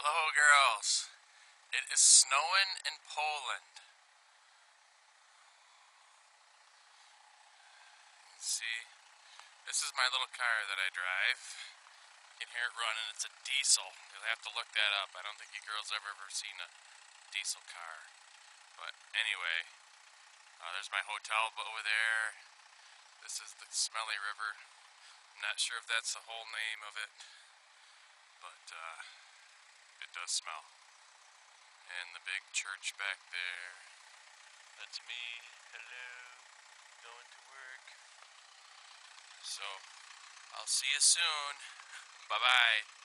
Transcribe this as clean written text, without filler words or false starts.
Hello, girls. It is snowing in Poland. See, this is my little car that I drive. You can hear it running. It's a diesel. You'll have to look that up. I don't think you girls have ever seen a diesel car. But anyway, there's my hotel over there. This is the Smelly River. I'm not sure if that's the whole name of it, but it does smell. And the big church back there. That's me. Hello. Going to work. So, I'll see you soon. Bye-bye.